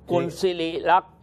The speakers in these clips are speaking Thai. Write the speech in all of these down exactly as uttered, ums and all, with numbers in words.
คุณสิริลักษณ์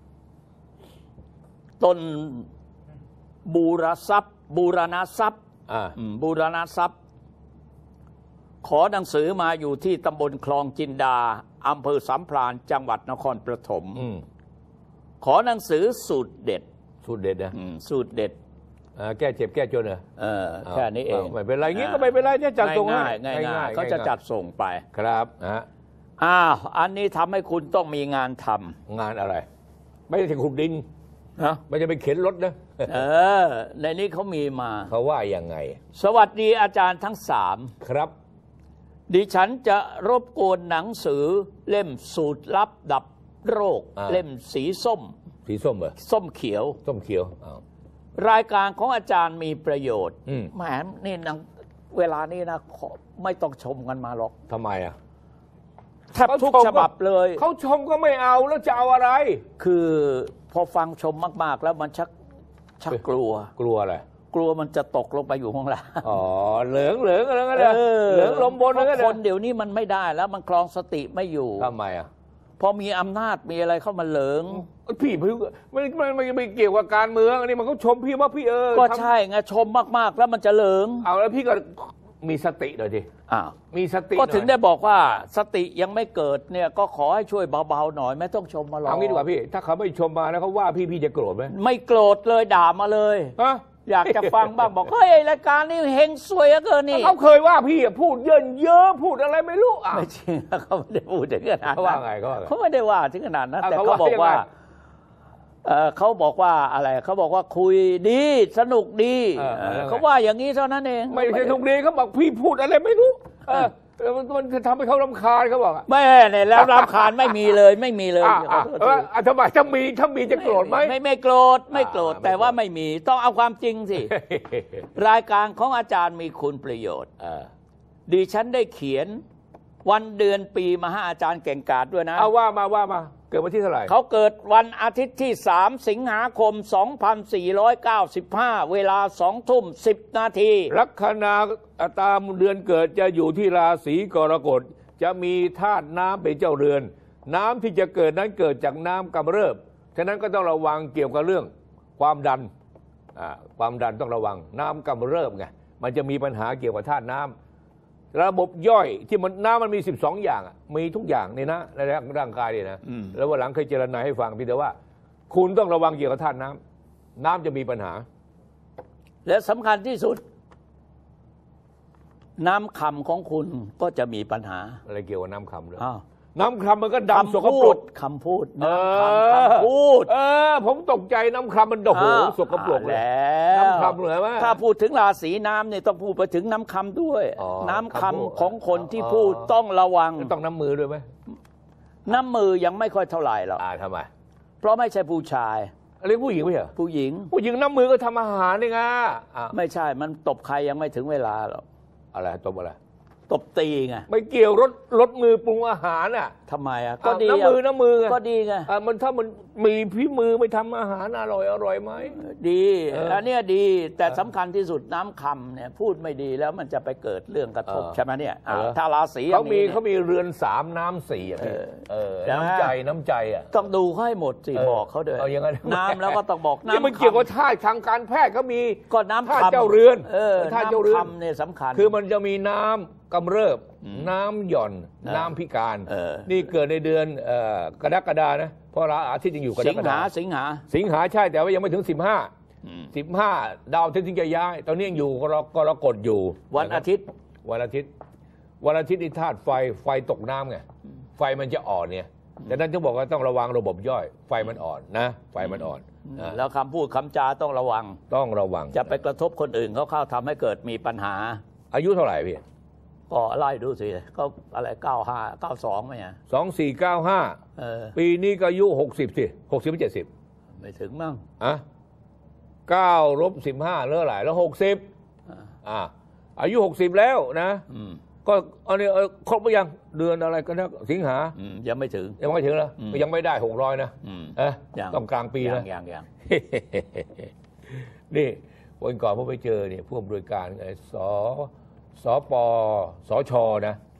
ต้นบูรทรัพย์บูรณทรัพย์บูรณทรัพย์ขอหนังสือมาอยู่ที่ตำบลคลองจินดาอำเภอสามพรานจังหวัดนครปฐมขอหนังสือสูตรเด็ดสูตรเด็ดนะสูตรเด็ดแก้เจ็บแก้จนเหรอแค่นี้เองไม่เป็นไรงี้ก็ไม่เป็นไรเนี่ยจัดส่งง่ายง่ายเขาจะจัดส่งไปครับฮะอ้าวอันนี้ทำให้คุณต้องมีงานทำงานอะไรไม่ใช่ขุดดินนะไม่จะไปเข็นรถนะเออในนี้เขามีมาเขาว่ายังไงสวัสดีอาจารย์ทั้งสามครับดิฉันจะรบกวนหนังสือเล่มสูตรลับดับโรคเล่มสีส้มสีส้มเหรอส้มเขียวส้มเขียวรายการของอาจารย์มีประโยชน์แหมนี่นังเวลานี้นะไม่ต้องชมกันมาหรอกทำไมอ่ะแทบทุกฉบับเลยเขาชมก็ไม่เอาแล้วจะเอาอะไรคือพอฟังชมมากๆแล้วมันชักชักกลัวกลัวอะไรกลัวมันจะตกลงไปอยู่ข้างล่างอ๋อเหลืองเหลืองอะไรกันเหลืองลมบนอะไรกันคนเดี๋ยวนี้มันไม่ได้แล้วมันคลองสติไม่อยู่ทำไมอ่ะพอมีอำนาจมีอะไรเข้ามาเหลืองพี่พี่ไม่ไม่ไม่ไม่เกี่ยวกับการเมืองอันนี้มันเขาชมพี่ว่าพี่เออก็ใช่ไงชมมากๆแล้วมันจะเหลืองเอาแล้วพี่ก็มีสติหน่อยดิอ้าวมีสติก็ถึงได้บอกว่าสติยังไม่เกิดเนี่ยก็ขอให้ช่วยเบาๆหน่อยไม่ต้องชมมาหรอกเอางี้ดีกว่าพี่ถ้าเขาไม่ชมมาแล้วเขาว่าพี่พี่จะโกรธไหมไม่โกรธเลยด่ามาเลยฮะอยากจะฟังบ้างบอกเฮ้ยรายการนี้เฮงสวยเกินนี่เขาเคยว่าพี่พูดเยินเยอะพูดอะไรไม่รู้อ่ะไม่จริงเขาไม่ได้พูดถึงขนาดนั้นเขาว่าไงเขาเขาไม่ได้ว่าถึงขนาดนั้นแต่เขาบอกว่าเขาบอกว่าอะไรเขาบอกว่าคุยดีสนุกดีเขาว่าอย่างนี้เท่านั้นเองไม่สนุกดีเขาบอกพี่พูดอะไรไม่รู้เออมันมันทำให้เขารำคาญเขาบอกไม่เนี่ยแล้วรำคาญไม่มีเลยไม่มีเลยทำไมถ้ามีถ้ามีจะโกรธไหมไม่ไม่โกรธไม่โกรธแต่ว่าไม่มีต้องเอาความจริงสิรายการของอาจารย์มีคุณประโยชน์ดิฉันได้เขียนวันเดือนปีมาให้อาจารย์เก่งกาจด้วยนะเอาว่ามาว่ามาเกิดวันที่เท่าไหร่เขาเกิดวันอาทิตย์ที่สามสิงหาคมสองพันสี่ร้อยเก้าสิบห้าเวลาสองทุ่มสิบนาทีลัคนาตามเดือนเกิดจะอยู่ที่ราศีกรกฎจะมีธาตุน้ำเป็นเจ้าเรือนน้ำที่จะเกิดนั้นเกิดจากน้ำกำเริบฉะนั้นก็ต้องระวังเกี่ยวกับเรื่องความดันความดันต้องระวังน้ำกำเริบไงมันจะมีปัญหาเกี่ยวกับธาตุน้ำระบบย่อยที่มันน้ำมันมีสิบสองอย่างมีทุกอย่างในนะในร่างกายเนี่ยนะแล้ววันหลังเคยเจรนายให้ฟังพี่แต่ว่าคุณต้องระวังเกี่ยวกับธาตุน้ำน้ำจะมีปัญหาและสำคัญที่สุดน้ำคำของคุณก็จะมีปัญหาอะไรเกี่ยวกับน้ำคำเลยน้ำคำมันก็ดำสกปรกคำพูดน้ำคำคำพูดเออผมตกใจน้ำคำมันโอ้โหสกปรกเลยน้ำคำเลยว่าถ้าพูดถึงราศีน้ำเนี่ยต้องพูดไปถึงน้ำคำด้วยน้ำคำของคนที่พูดต้องระวังต้องน้ำมือด้วยไหมน้ำมือยังไม่ค่อยเท่าไหร่หรอกอ่าทำไมเพราะไม่ใช่ผู้ชายอะไรผู้หญิงไม่ใช่ผู้หญิงผู้หญิงน้ำมือก็ทำอาหารนี่ไงไม่ใช่มันตบใครยังไม่ถึงเวลาหรอกอะไรตบอะไรตบตีไงไม่เกี่ยวรถรถมือปรุงอาหารอ่ะทำไมอ่ะก็ดีน้ำมือน้ำมือก็ดีไงมันถ้ามันมีฝีมือไม่ทำอาหารอร่อยอร่อยไหมดีอันนี้ดีแต่สำคัญที่สุดน้ำคำเนี่ยพูดไม่ดีแล้วมันจะไปเกิดเรื่องกระทบใช่ไหมเนี่ยถ้าราศีเขามีเขามีเรือนสามน้ำสี่อ่ะเออน้ำใจน้ำใจอ่ะต้องดูให้หมดสิบอกเขาด้วยน้ำแล้วก็ต้องบอกน้ำมันเกี่ยวกับธาตุทางการแพทย์เขามีก็น้ำธาตุเจ้าเรือนธาตุเจ้าเรือนเนี่ยสำคัญคือมันจะมีน้ำกำเริบน้ำหย่อนน้ำพิการนี่เกิดในเดือนกรกฎานะเพราะอาทิตย์ยังอยู่กรกฎาสิงหาสิงหาใช่แต่ว่ายังไม่ถึงสิบห้าสิบห้าดาวถึงจะย้ายตอนนี้ยังอยู่กรกฎอยู่วันอาทิตย์วันอาทิตย์วันอาทิตย์นี่ธาตุไฟไฟตกน้ำไงไฟมันจะอ่อนเนี่ยดังนั้นต้องบอกว่าต้องระวังระบบย่อยไฟมันอ่อนนะไฟมันอ่อนแล้วคำพูดคำจาต้องระวังต้องระวังจะไปกระทบคนอื่นเขาเข้าทำให้เกิดมีปัญหาอายุเท่าไหร่พี่ก็ไล่ดูสิก็อะไรเก้าห้าเก้าสองไหมอ่ะสองสี่เก้าห้าปีนี้ก็อายุหกสิบสิหกสิบไม่เจ็ดสิบไม่ถึงมั้งอ่ะเก้าลบสิบห้าเท่าไหร่แล้วหกสิบอ่าอายุหกสิบแล้วนะก็อันนี้ครบหรือยังเดือนอะไรกันนะสิงหายังไม่ถึงยังไม่ถึงแล้วยังไม่ได้หกร้อยนะเออต้องกลางปีนะอย่างอย่างนี่วันก่อนผมไปเจอเนี่ยผู้อำนวยการไอ้สสปสชนะ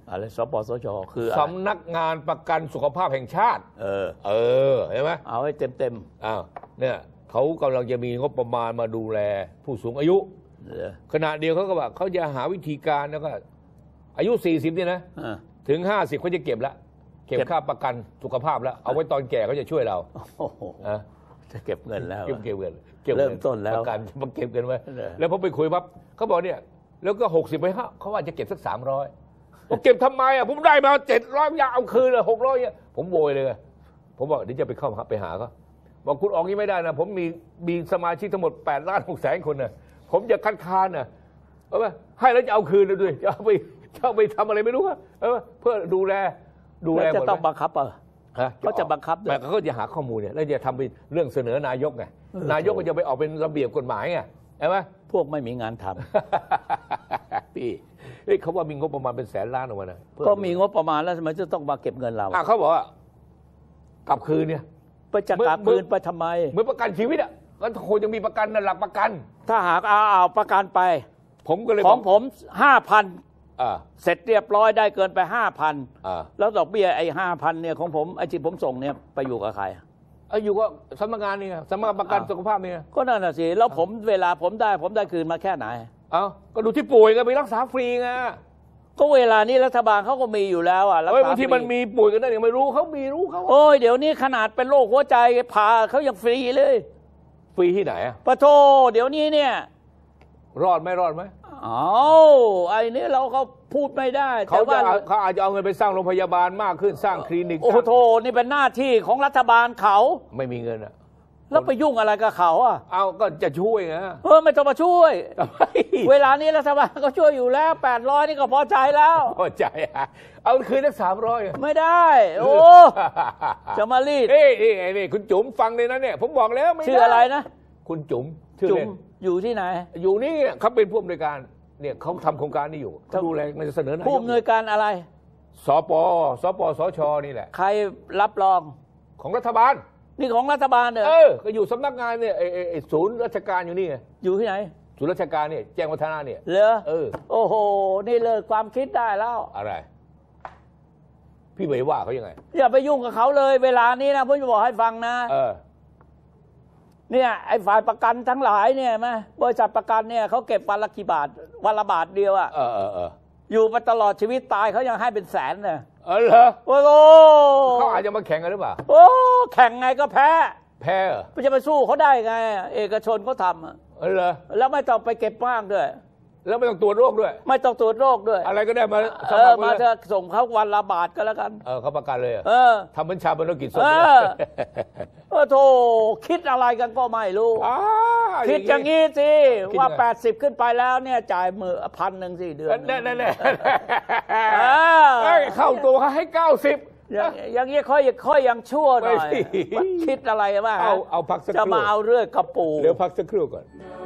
อะไรสปสชคืออะไรสำนักงานประกันสุขภาพแห่งชาติเออเออเห็นไหมเอาให้เต็มเต็มอ้าวเนี่ยเขากำลังจะมีงบประมาณมาดูแลผู้สูงอายุๆเออขณะเดียวเขาก็บอกเขาจะหาวิธีการแล้วก็อายุสี่สิบเนี่ยนะเออถึงห้าสิบเขาจะเก็บละเก็บเก็บค่าประกันสุขภาพแล้วเอาไว้ตอนแก่เขาจะช่วยเราโอ้โหอ่ะจะเก็บเงินแล้วเก็บเก็บเงินก็บงิเริ่มต้นแล้วประกันมาเก็บกันไว้เออแล้วพอไปคุยปั๊บเขาบอกเนี่ยแล้วก็หกสิบไปฮะเขาว่าจะเก็บสักสามร้อยบอกเก็บทำไมอ่ะผมได้มาเจ็ดร้อยอยากเอาคืนเลยหกร้อยเนี่ยผมโวยเลยผมบอกเดี๋ยวจะไปเข้าไปหาเขาบอกคุณออกนี้ไม่ได้นะผมมีมีสมาชิกทั้งหมดแปดล้านหกแสนคนนะผมจะคัดค้านนะเออให้แล้วจะเอาคืนเลยด้วยจะเอาไปจะเอาไปทำอะไรไม่รู้อะเออเพื่อดูแลดูแลแล้วจะหมดต้องไหมบังคับเออฮะเขาจะบังคับด้วยแต่เขาจะหาข้อมูลเนี่ยแล้วจะทำเป็นเรื่องเสนอนายกไงเออนายกก็จะไปออกเป็นระเบียบกฎหมายไงใช่ไหมพวกไม่มีงานทำพี่เฮ้ยเขาว่ามีงบประมาณเป็นแสนล้านออกมานะเพื่อก็มีงบประมาณแล้วทำไมจะต้องมาเก็บเงินเราอ่ะเขาบอกว่ากลับคืนเนี่ยไปจะกลับเมื่คือนไปทำไมเหมือนประกันชีวิตอ่ะก็คงจะมีประกันนะหลักประกันถ้าหากเอาเอาประกันไปผมก็เลยขบอก งผมห้าพันอ่าเสร็จเรียบร้อยได้เกินไปห้าพันอ่าแล้วดอกเบี้ยไอ้ห้าพันเนี่ยของผมไอ้ที่ผมส่งเนี่ยไปอยู่กับใครเอ้ยอยู่ก็สำนักงานนี่ไงสำนักงานประกันอ่าสุขภาพนี่ไงก็นั่นน่ะสิแล้วผมเวลาผมได้ผมได้คืนมาแค่ไหนเอ้าก็ดูที่ป่วยไงไปรักษาฟรีไงก็เวลานี้รัฐบาลเขาก็มีอยู่แล้วอ่ะรักเฮ้ยษาบางทีฟรีมันมีป่วยกันได้ยังไม่รู้เขามีรู้เขาโอ้ยเดี๋ยวนี้ขนาดเป็นโรคหัวใจผ่าเขายังฟรีเลยฟรีที่ไหนอะปะโทเดี๋ยวนี้เนี่ยรอดไหมรอดไหมอ้าวไอ้นี่เราก็พูดไม่ได้เขาแต่จะว่าเอาเขาอาจจะเอาเงินไปสร้างโรงพยาบาลมากขึ้นสร้างคลินิกโอ้โหนี่เป็นหน้าที่ของรัฐบาลเขาไม่มีเงินอ่ะแล้วไปยุ่งอะไรกับเขาอ่ะเอาก็จะช่วยไงเออไม่ต้องมาช่วยทำไมเวลานี้รัฐบาลก็ช่วยอยู่แล้วแปดร้อยนี่ก็พอใจแล้วพอใจอะเอาคืนได้สามร้อยไม่ได้ โอ้จะมารีดเฮ้ยนี่ไงนี่คุณจุ๋มฟังเลยนะเนี่ยผมบอกแล้วไม่ได้ชื่ออะไรนะคุณจุ๋มชื่อจุ๋เล่มนอยู่ที่ไหนอยู่นี่เขาเป็นผู้อำนวยการเนี่ยเขาทำโครงการนี้อยู่เขาดูแลมันจะเสนอนายกผู้อำนวยการอะไรสปสปสชนี่แหละใครรับรองของรัฐบาลนี่ของรัฐบาลเหรอเออก็อยู่สำนักงานเนี่ยไอ้ไอ้ไอ้ศูนย์ราชการอยู่นี่ไงอยู่ที่ไหนศูนย์ราชการเนี่ยแจ้งวัฒนะเนี่ยเหรอเออโอ้โห นี่เลิกความคิดได้แล้วอะไร พี่ไปว่าเขายังไงอย่าไปยุ่งกับเขาเลย เวลานี้นะผมจะบอกให้ฟังนะเออเนี่ยไอ้ฝ่ายประกันทั้งหลายเนี่ยไหมบริษัทประกันเนี่ยเขาเก็บวันละกี่บาทวันละบาทเดียวอะเออเออเอออยู่มาตลอดชีวิตตายเขายังให้เป็นแสนเนี่ยเออเหรอโอ้โหเขาอาจจะมาแข่งกันหรือเปล่าโอ้แข่งไงก็แพ้แพ้เหรอมันจะไปสู้เขาได้ไง เอกชนเขาทำอะเออเหรอแล้วไม่ต้องไปเก็บมากด้วยแล้วไม่ต้องตรวจโรคด้วยไม่ต้องตรวจโรคด้วยอะไรก็ได้มาสเอมัอครมามาเลจะยส่งเขาวันละบาทก็แล้วกันเออเขาประกันเลยเหรอเออทำบัญชาบรรกิจส่งเอเลยอ เออโธ่คิดอะไรกันก็ไม่รู้อ้าคิดอย่างนี้สิคิดว่ายังไงแปดสิบขึ้นไปแล้วเนี่ยจ่ายมือพันหนึ่งสี่เดือนแน่แน่แน่เออเข้าตัวเขาให้เก้าสิบอย่างอย่างนี้ค่อยค่อยยังชั่วหน่อยไม่สิว่าคิดอะไรว่าเอาเอาพักสักครู่จะมาเอาเรื่องกระปูเดี๋ยวพักสักครู่ก่อน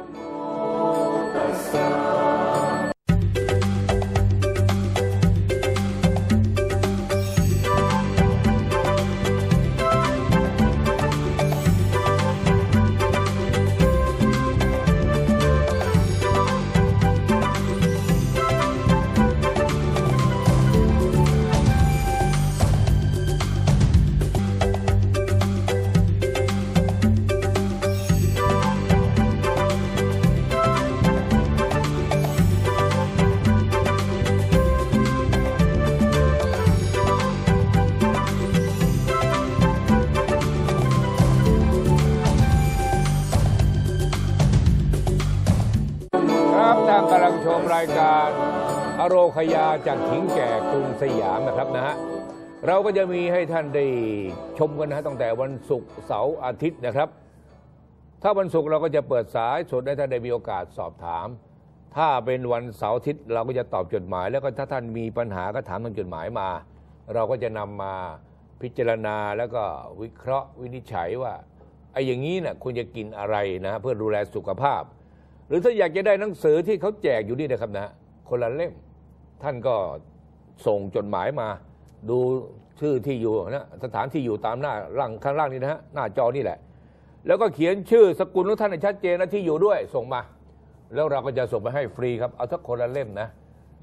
ครับทางกำลังชมรายการอโรคยาจากขิงแก่กรุงสยามนะครับนะฮะเราก็จะมีให้ท่านได้ชมกันนะฮะตั้งแต่วันศุกร์เสาร์อาทิตย์นะครับ ถ้าวันศุกร์เราก็จะเปิดสายสดให้ท่านได้มีโอกาสสอบถาม ถ้าเป็นวันเสาร์อาทิตย์เราก็จะตอบจดหมาย แล้วก็ถ้าท่านมีปัญหาก็ถามทางจดหมายมา เราก็จะนำมาพิจารณาแล้วก็วิเคราะห์วินิจฉัยว่าไอ้อย่างนี้น่ะคุณจะกินอะไรนะเพื่อดูแลสุขภาพ หรือถ้าอยากจะได้หนังสือที่เขาแจกอยู่นี่นะครับนะคนละเล่มท่านก็ส่งจดหมายมาดูชื่อที่อยู่นะสถานที่อยู่ตามหน้าล่างข้างล่างนี้นะฮะหน้าจอนี่แหละแล้วก็เขียนชื่อสกุลของท่านให้ชัดเจนนะที่อยู่ด้วยส่งมา แล้วเราก็จะส่งไปให้ฟรีครับเอาทักคนละเล่มนะ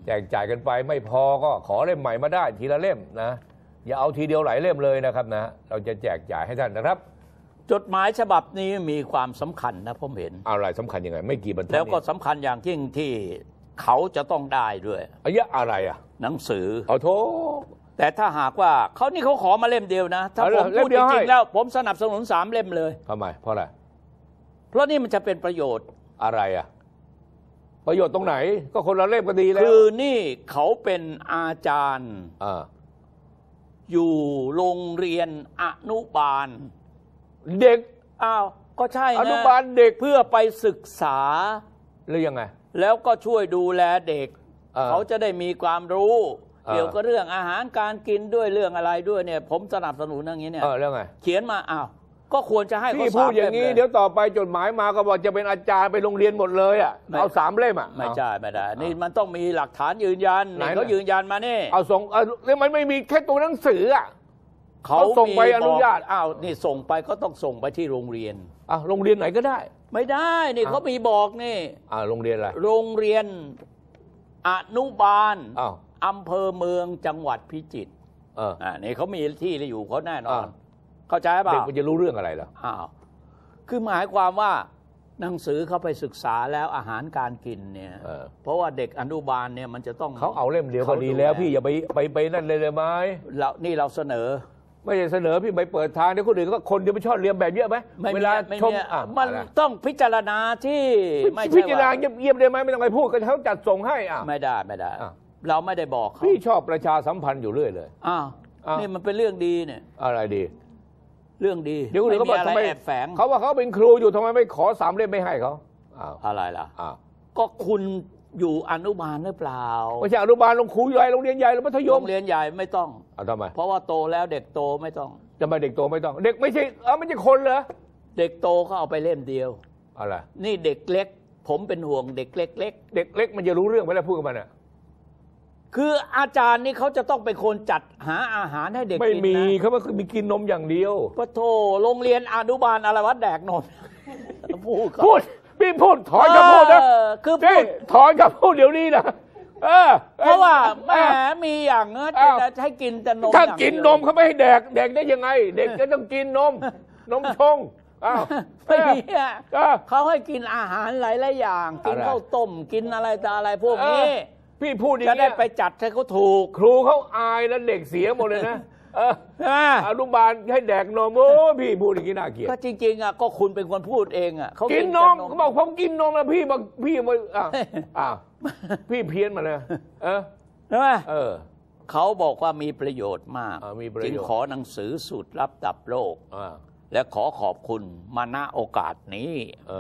แจกจ่ายกันไปไม่พอก็ขอเล่มใหม่มาได้ทีละเล่มนะอย่าเอาทีเดียวหลายเล่มเลยนะครับนะเราจะแจกจ่ายให้ท่านนะครับจดหมายฉบับนี้มีความสำคัญนะผมเห็นอะไรสำคัญยังไงไม่กี่บรรทัดแล้วก็สำคัญอย่างยิ่งที่เขาจะต้องได้ด้วยอะไรอะไรอ่ะหนังสือเอาโทแต่ถ้าหากว่าเขานี่เขาขอมาเล่มเดียวนะถ้าผมพูดจริงๆแล้วผมสนับสนุนสามเล่มเลยทำไมเพราะอะไรเพราะนี่มันจะเป็นประโยชน์อะไรอ่ะประโยชน์ตรงไหนก็คนละเล่มก็ดีแล้วคือนี่เขาเป็นอาจารย์อยู่โรงเรียนอนุบาลเด็กอ้าวก็ใช่อนุบาลเด็กเพื่อไปศึกษาหรือยังไงแล้วก็ช่วยดูแลเด็กเขาจะได้มีความรู้เกี่ยวกับเรื่องอาหารการกินด้วยเรื่องอะไรด้วยเนี่ยผมสนับสนุนอย่างนี้เนี่ยเรื่องไงเขียนมาอ้าวก็ควรจะให้พี่พูดอย่างนี้เดี๋ยวต่อไปจดหมายมาก็บอกจะเป็นอาจารย์ไปโรงเรียนหมดเลยอ่ะเอาสามเล่มอ่ะไม่ใช่ไม่ได้นี่มันต้องมีหลักฐานยืนยันไหนเขายืนยันมาเนี่ยเอาส่งเออแล้วมันไม่มีแค่ตัวหนังสืออ่ะเขาส่งไปอนุญาตอ้าวนี่ส่งไปก็ต้องส่งไปที่โรงเรียนอ้าวโรงเรียนไหนก็ได้ไม่ได้นี่เขามีบอกนี่อ่าโรงเรียนอะไรโรงเรียนอนุบาลอ้าวอำเภอเมืองจังหวัดพิจิตรเอออ่านี่เขามีที่อยู่เขาแน่นอนเข้าใจป่ะเด็กมันจะรู้เรื่องอะไรเหรออ้าวคือหมายความว่าหนังสือเขาไปศึกษาแล้วอาหารการกินเนี่ยเพราะว่าเด็กอนุบาลเนี่ยมันจะต้องเขาเอาเล่มเดียวก็ดีแล้วพี่อย่าไปไปไปนั่นเลยเลยไหมเรานี่เราเสนอไม่ใช่เสนอพี่ไปเปิดทางเดี๋ยวคนอื่นก็คนเดียวไม่ชอบเรียนแบบเยอะไหมเวลาชมมันต้องพิจารณาที่ไม่พิจารณาเยียบๆได้ไหมไม่ต้องไปพูดกันเขาจัดส่งให้อ่ะไม่ได้ไม่ได้เราไม่ได้บอกเขาพี่ชอบประชาสัมพันธ์อยู่เรื่อยเลยอ้าวนี่มันเป็นเรื่องดีเนี่ยอะไรดีเรื่องดีเดี๋ยวเขาบอกทำไมแฝงเขาว่าเขาเป็นครูอยู่ทำไมไม่ขอสามเล่มไม่ให้เขาอะไรล่ะก็คุณอยู่อนุบาลหรือเปล่าไม่ใช่อนุบาลโรงครูใหญ่โรงเรียนใหญ่หรือมัธยมโรงเรียนใหญ่ไม่ต้องเอาทำไมเพราะว่าโตแล้วเด็กโตไม่ต้องทำไมเด็กโตไม่ต้องเด็กไม่ใช่เออไม่ใช่คนเหรอเด็กโตเขาเอาไปเล่มเดียวอะไรนี่เด็กเล็กผมเป็นห่วงเด็กเล็กเล็กเด็กเล็กมันจะรู้เรื่องไหมล่ะพูดกับมันอ่ะคืออาจารย์นี่เขาจะต้องเป็นคนจัดหาอาหารให้เด็กกินนะไม่มีเขาว่ามีกินนมอย่างเดียวปะโถโรงเรียนอนุบาลอะไรวะแดกนมพูดพูดพี่พูดถอนกับพูดนะคือพูดถอนกับพูดเดี๋ยวนี้นะเออเพราะว่าแหมมีอย่างเงี้ยจะให้กินแต่นมถ้ากินนมเขาไม่ให้แดกแดกได้ยังไงเด็กก็ต้องกินนมนมชงอ้าวไม่มีอ่ะเขาให้กินอาหารหลายๆอย่างกินข้าวต้มกินอะไรแต่อะไรพวกนี้พี่พูดอย่างนี้จะได้ไปจัดให้เขาถูกครูเขาอายแล้วเด็กเสียหมดเลยนะเอออนุบาลให้แดกนมโอ้พี่พูดอย่างนี้น่าเกลียดก็จริงๆอ่ะก็คุณเป็นคนพูดเองอ่ะเขากินนมเขาบอกผมกินนมแล้วพี่บอกพี่มาอ่ะอ่ะพี่เพี้ยนมาเลยเออใช่ไหมเออเขาบอกว่ามีประโยชน์มากจึงขอหนังสือสูตรลับดับโรคและขอขอบคุณมาณโอกาสนี้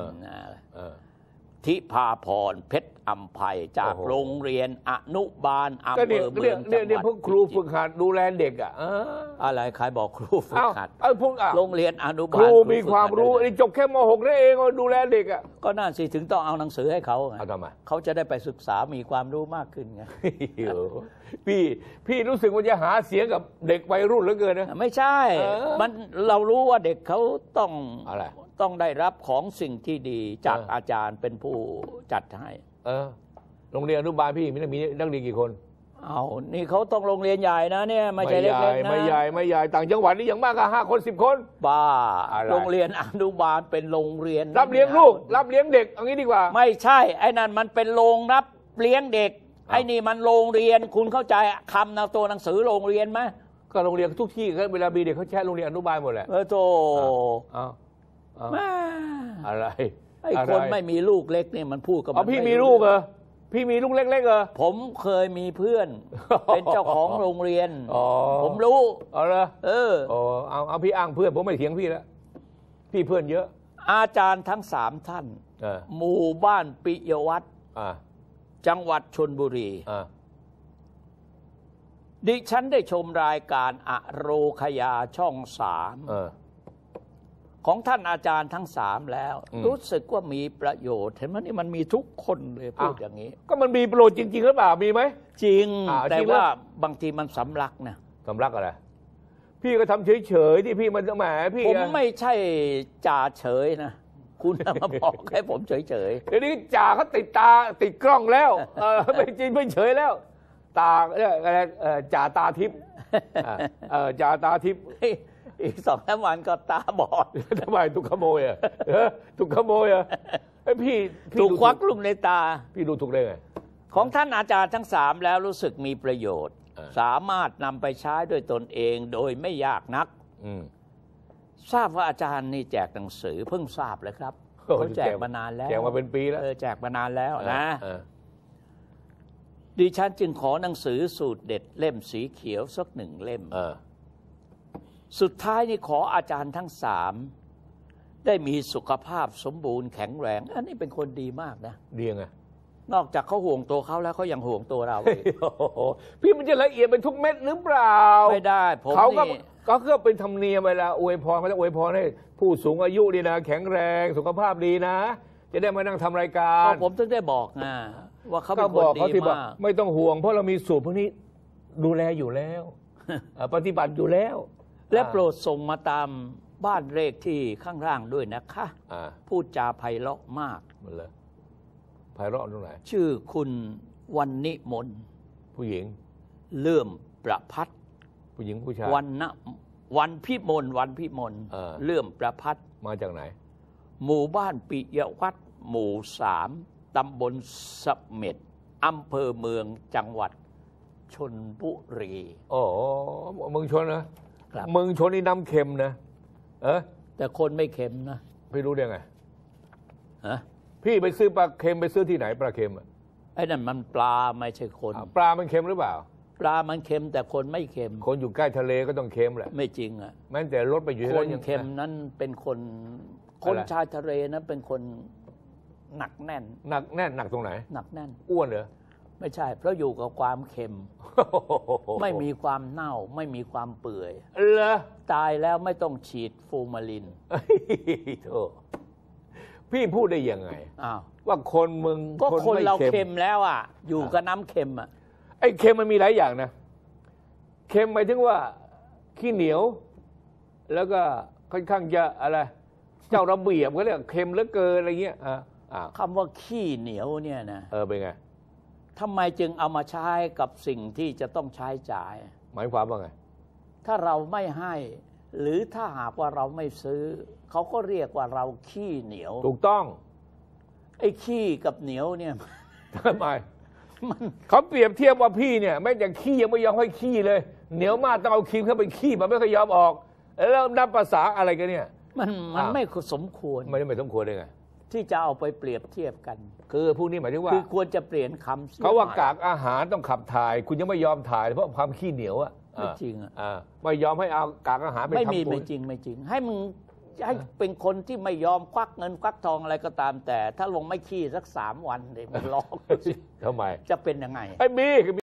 ทิพาพรเพชรอัมภัยจากโรงเรียนอนุบาลอำเภอเมืองจังหวัดเนี่ยพวกครูฝึกหัดดูแลเด็กอ่ะอะไรใครบอกครูฝึกหัดโรงเรียนอนุบาลครูมีความรู้นี่จบแค่ม หกนั่นเองดูแลเด็กอ่ะก็น่าสิถึงต้องเอาหนังสือให้เขาไงทำไมเขาจะได้ไปศึกษามีความรู้มากขึ้นไงพี่พี่รู้สึกว่าจะหาเสียงกับเด็กวัยรุ่นเหลือเกินนะไม่ใช่มันเรารู้ว่าเด็กเขาต้องอะไรต้องได้รับของสิ่งที่ดีจากอาจารย์เป็นผู้จัดให้เออโรงเรียนอนุบาลพี่มีนักมีนักเรียนกี่คนเอานี่เขาต้องโรงเรียนใหญ่นะเนี่ยไม่ใช่เล็กๆนะไม่ใหญ่ไม่ใหญ่ต่างจังหวัดนี่อย่างมากก็ห้าคนสิบคนบ้าโรงเรียนอนุบาลเป็นโรงเรียนรับเลี้ยงลูกรับเลี้ยงเด็กเอางี้ดีกว่าไม่ใช่ไอ้นั่นมันเป็นโรงรับเลี้ยงเด็กไอ้นี่มันโรงเรียนคุณเข้าใจคำนะตัวหนังสือโรงเรียนไหมก็โรงเรียนทุกที่เวลามีเด็กเขาแช่โรงเรียนอนุบาลหมดแหละเออโตอะไรไอ้คนไม่มีลูกเล็กเนี่ยมันพูดกับอ๋อพี่มีลูกเหรอพี่มีลูกเล็กๆเหรอผมเคยมีเพื่อนเป็นเจ้าของโรงเรียนผมรู้เอาเลยเออเอาเอาพี่อ้างเพื่อนผมไม่เถียงพี่แล้วพี่เพื่อนเยอะอาจารย์ทั้งสามท่านหมู่บ้านปิยวัฒน์จังหวัดชลบุรีดิฉันได้ชมรายการอโรคยาช่องสามของท่านอาจารย์ทั้งสามแล้วรู้สึกว่ามีประโยชน์เห็นไหมนี่มันมีทุกคนเลยพูดอย่างนี้ก็มันมีประโยชน์จริงๆหรือเปล่ามีไหมจริงแต่ว่าบางทีมันสำลักนะสำลักอะไรพี่ก็ทำเฉยๆที่พี่มันแหมพี่ผมไม่ใช่จ่าเฉยนะคุณมาบอกให้ผมเฉยๆเดี๋ยวนี้จ่าเขาติดตาติดกล้องแล้วเออไม่จริงไม่เฉยแล้ว ตาเนี่ยอะไรเอ่อจ่าตาทิพย์อ่าเออจ่าตาทิพย์อีกสองสามวันก็ตาบอดทำไมถูกขโมยอ่ะเออถูกขโมยอ่ะไอ้พี่พี่ถูกดูควักลุ่มในตาพี่ดูถูกได้ไงของท่านอาจารย์ทั้งสามแล้วรู้สึกมีประโยชน์อ่าสามารถนำไปใช้ด้วยตนเองโดยไม่ยากนักอืมทราบว่าอาจารย์นี่แจกหนังสือเพิ่งทราบเลยครับโอ้เขาแจกมานานแล้วแจกมาเป็นปีแล้วเออแจกมานานแล้วนะเออดิฉันจึงขอหนังสือสูตรเด็ดเล่มสีเขียวสักหนึ่งเล่มเออสุดท้ายนี่ขออาจารย์ทั้งสามได้มีสุขภาพสมบูรณ์แข็งแรง อันนี้เป็นคนดีมากนะดียังไงนอกจากเขาห่วงตัวเขาแล้วเขายังห่วงตัวเราอีกโอ้โหพี่มันจะละเอียดเป็นทุกเม็ดหรือเปล่าไม่ได้ผมเขาก็นี่ก็คือเป็นธรรมเนียมเวลาอวยพรเขาจะอวยพรให้ผู้สูงอายุดีนะ แข็งแรงสุขภาพดีนะ จะได้มานั่งทำรายการก็ผมถึงได้บอกนะว่าเขาเป็ก็นคบนอกเขาดีที่บอกมากไม่ต้องห่วง เพราะเรามีสูตรพวกนี้ดูแลอยู่แล้ว เอ่อปฏิบัติอยู่แล้วและโปรดส่งมาตามบ้านเลขที่ข้างล่างด้วยนะคะอ่าพูดจาไพเราะมากมันเลยไพเราะตรงไหนชื่อคุณวันนิมนต์ผู้หญิงเลื่อมประพัฒน์ผู้หญิงผู้ชายวันนะวันพิมลวันพิมลเออเลื่อมประพัฒน์มาจากไหนหมู่บ้านปิยวัฒน์หมู่สามตำบลเสม็ดอำเภอเมืองจังหวัดชลบุรีโอ้เมืองชนนะครับ เมืองชนนี่น้ำเค็มนะเออแต่คนไม่เค็มนะพี่รู้ได้ไงฮะพี่ไปซื้อปลาเค็มไปซื้อที่ไหนปลาเค็มอะไอ้นั่นมันปลาไม่ใช่คนอ่ะปลามันเค็มหรือเปล่าปลามันเค็มแต่คนไม่เค็มคนอยู่ใกล้ทะเลก็ต้องเค็มแหละไม่จริงอ่ะแม้แต่รถไปอยู่ที่คนั่นนยังเค็มนั้นเป็นคน คนอะไรชายทะเลนั้นเป็นคนหนักแน่นหนักแน่นหนักตรงไหนหนักแน่นอ้วนเหรอไม่ใช่ เพราะอยู่กับความเค็ม ไม่มีความเน่า ไม่มีความเปื่อยเหรอตายแล้วไม่ต้องฉีดฟูมาลินเฮ้ยโธ่พี่พูดได้ยังไงอ้าวว่าคนเมืองก็คนไม่เราเค็มแล้วอ่ะ อยู่กับน้ำเค็มอ่ะไอ้เค็มมันมีหลายอย่างนะเค็มหมายถึงว่าขี้เหนียว แล้วก็ค่อนข้างจะอะไร เจ้าระเบียบก็เรียกเค็มเหลือเกินอะไรเงี้ยอ่าอ่าคำว่าขี้เหนียวเนี่ยนะเออเป็นไงทำไมจึงเอามาใช้กับสิ่งที่จะต้องใช้จ่ายหมายความว่าไงถ้าเราไม่ให้ หรือถ้าหากว่าเราไม่ซื้อ เขาก็เรียกว่าเราขี้เหนียวถูกต้องไอ้ขี้กับเหนียวเนี่ยทำไมเขาเปรียบเทียบว่าพี่เนี่ยแม้แต่ขี้ยังไม่ยอมให้ขี้เลย เหนียวมากต้องเอาครีมเข้าไปขี้มันไม่เคยยอมออก แล้วนับภาษาอะไรกันเนี่ยมันมันอ้าวไม่สมควรไม่ได้ไม่สมควรได้ไงที่จะเอาไปเปรียบเทียบกันคือพวกนี้หมายถึงว่าคือควรจะเปลี่ยนคำสียเขาว่าใหม่กากอาหารต้องขับถ่าย คุณยังไม่ยอมถ่ายเพราะความขี้เหนียวอ่ะไม่จริงอ่ะอ่าไม่ยอมให้เอากากอาหารไปไม่มีทำปุ๋ไม่ยจริงไม่จริง ให้มึงให้เป็นคนที่ไม่ยอมควักเงินควักทองอะไรก็ตาม แต่ถ้าลงไม่ขี้สักสามวันเดี๋ยวมันร้องทำไมจะเป็นยังไงไอ้มี